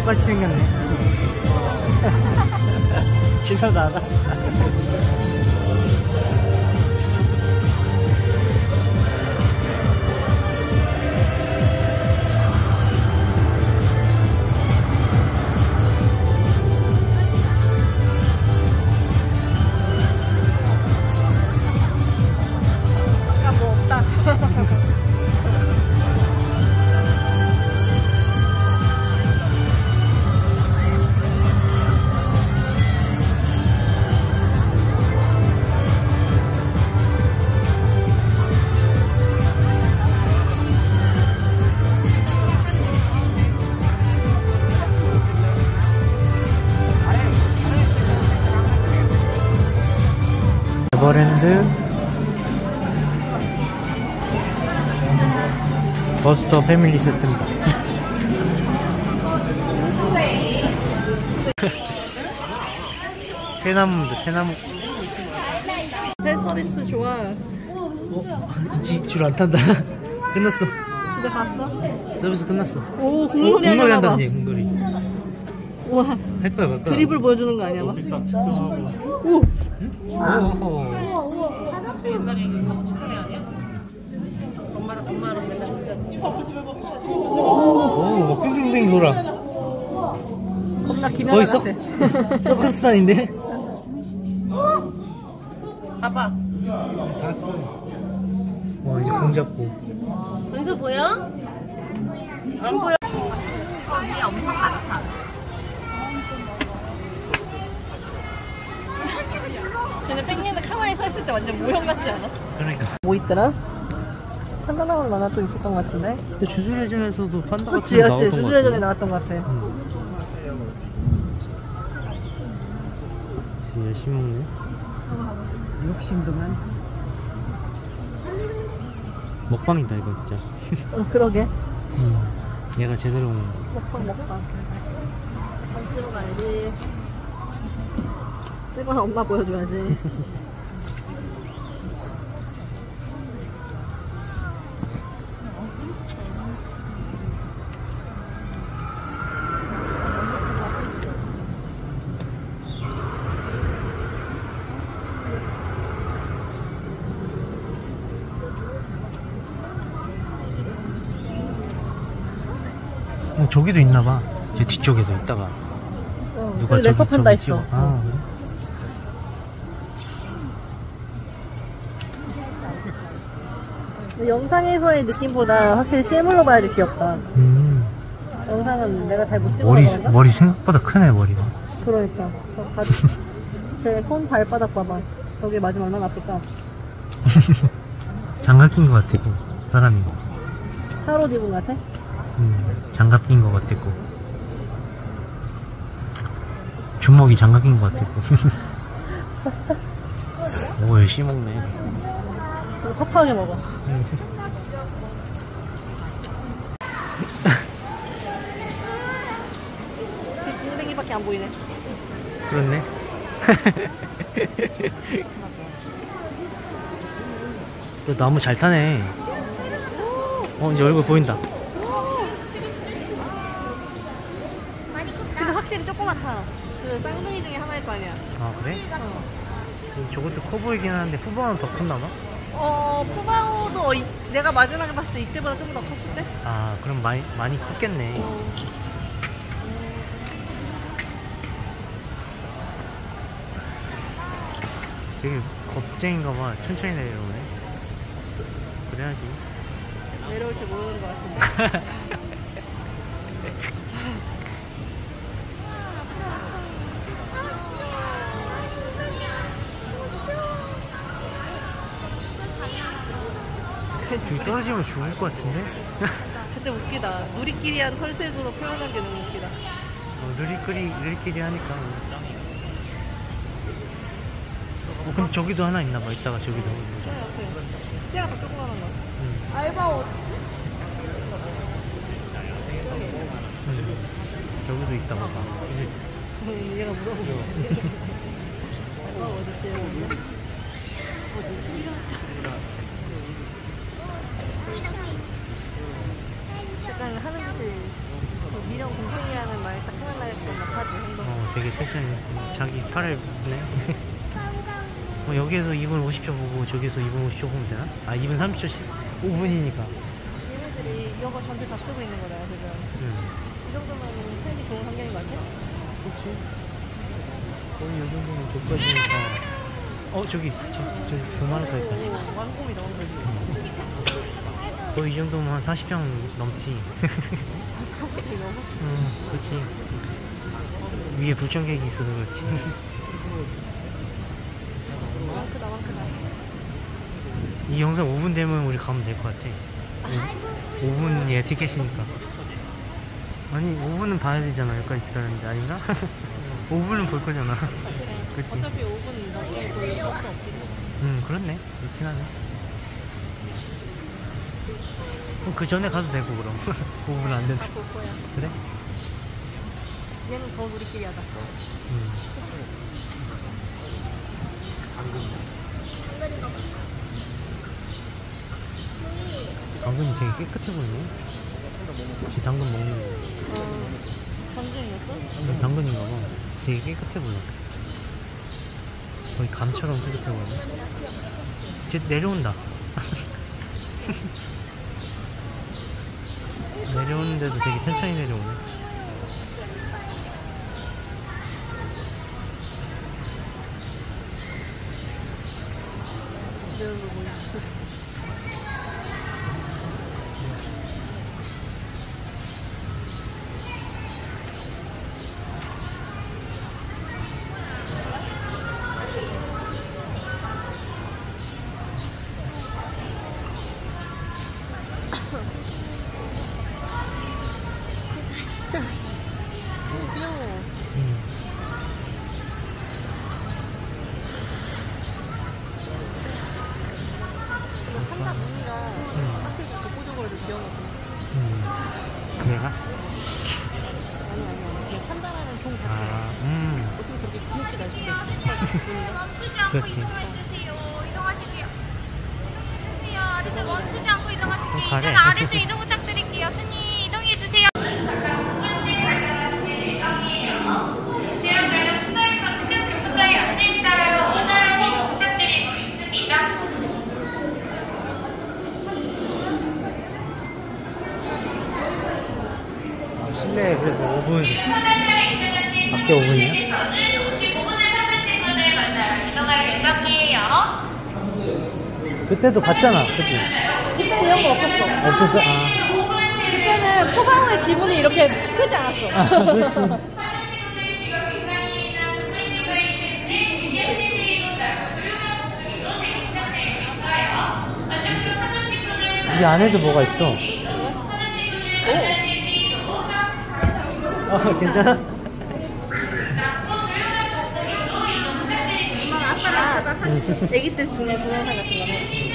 똑같이 생겼네. 지나가다. 아까 뭐 없다. 에버랜드 버스터 패밀리 세트입니다. 새나무입니다. 새나무. 팬 서비스 좋아. 줄 안 탄다. 끝났어. 집에 갔어? 서비스 끝났어. 오, 공놀이 공놀이 하려나 봐. 한다니. 공놀이 우와, 할 거야. 말 거야. 드립을 보여주는 거 아니야 막? 오! 엄마랑 맨날 오, 빙빙빙 돌아. 겁나 거의 기면 같아. 서커스단인데? 봐봐. 와, 이제 공 잡고. 여기서 보여? 안 보여. 거기 엄청 많다. 쟤네 백년에 가만히 서 있을 때 완전 모형 같지 않아? 그러니까. 뭐 있더라? 판다나온 만화 또 있었던 것 같은데? 근데 주술회전에서도 판다 같은 그치, 거 그치. 나왔던 거 주술회전에 같아. 나왔던 것 같아. 열심히 먹네. 욕심도만. 먹방이다 이거 진짜. 그러게. 얘가 제대로 먹는 먹방. 들어가야지. 뜨거운 엄마 보여줘야지. 저기도 있나봐. 제 뒤쪽에도 있다가 누가 저기 레서 판다 저기 있어. 아, 근데 영상에서의 느낌보다 확실히 실물로 봐야지 귀엽다. 영상은 내가 잘 못 찍어서 머리 생각보다 크네 머리가. 그러니까 제 손 발바닥 봐봐. 저게 맞으면 얼마나 아플까. 장갑 낀 거 같고 사람이. 하루 입은 것 같아? 장갑 낀 거 같고 주먹이 장갑 낀 거 같고. 오, 열심히 먹네. 이거 퍽퍽하게 먹어. 제 빙댕이밖에 안 보이네. 그렇네. 너 나무 잘 타네. 이제 얼굴 보인다. 근데 확실히 조그맣다. 그 쌍둥이 중에 하나일 거 아니야. 아, 그래? 저것도 커 보이긴 하는데 푸바오는 더 컸나봐? 푸바오도 내가 마지막에 봤을 때 이때보다 좀 더 컸을 때? 아, 그럼 많이 컸겠네. 되게 겁쟁인가봐. 천천히 내려오네. 그래야지. 내려올 때 모르는 것 같은데. 저기 떨어지면 죽을 것 같은데? 진짜 웃기다. 누리끼리한 털색으로 표현한 게 너무 웃기다. 누리끼리 하니까. 근데 저기도 하나 있나봐. 이따가 저기도 보자. 티가 더 조그만한 거. 알바 옷. 저기도 있다 봐봐. 얘가 물어보고. 알바 어딨지? 약간 하는 짓이 미령 공평이라는 말 딱 하지, 행동. 되게 천천히 자기 팔을 네. 여기에서 2분 50초 보고 저기서 2분 50초 보면 되나? 아 2분 30초 5분이니까. 얘네들이 이런 거 전체 다 쓰고 있는 거잖아 지금. 이 정도면 살기 좋은 환경인 거 아니야? 그렇지. 거의 이 정도면 저까지니까. 저기 교만할까 있다. 완공이 너무 되지. 거의 이 정도면 한 40평 넘지. 40이 너무? 그렇지. 위에 불청객이 있어서 그렇지. 많크다. 이 영상 5분 되면 우리 가면 될 것 같아. 5분이 티켓이니까. 아니 5분은 봐야 되잖아. 여기까지 기다렸는데 아닌가? 5분은 볼 거잖아. 그치? 어차피 5분 넘게 볼 것도 없긴 해. 그렇네. 그렇긴 하네. 그 전에 가도 되고 그럼. 5분 안 된다. 볼 거야. 그래? 얘는 더 우리끼리 하자. 당근이 되게 깨끗해 보이네. 혹시 당근 먹는 거. 당근이었어? 당근인가 봐. 되게 깨끗해 보여. 거의 감처럼 깨끗해 보이네. 쟤 내려온다. 내려오는데도 되게 천천히 내려오네. 귀여워. 판다 무늬가 확실히 좀 독보적으로도 귀여워. 얘가? 아니. 그냥 판다라는 종 자체가 어떻게 저렇게 귀엽게 날 수가 있지? 무늬가? 그렇지. 이동하실게요. 아래쪽 멈추지 않고 이동하실게요. 가래. 이제는 아래쪽 이동 부탁드릴게요. 순위 이동해주세요. 실내에 그래서 5분. 밖에 5분이야? 그때도 봤잖아, 그치? 그때 이런 거 없었어. 없었어? 그때는 소방의 지분이 이렇게 크지 않았어. 그렇지. 이 안에도 뭐가 있어. 괜찮아? 엄마가 아빠랑 아기 때 그냥 동영상 같은 거.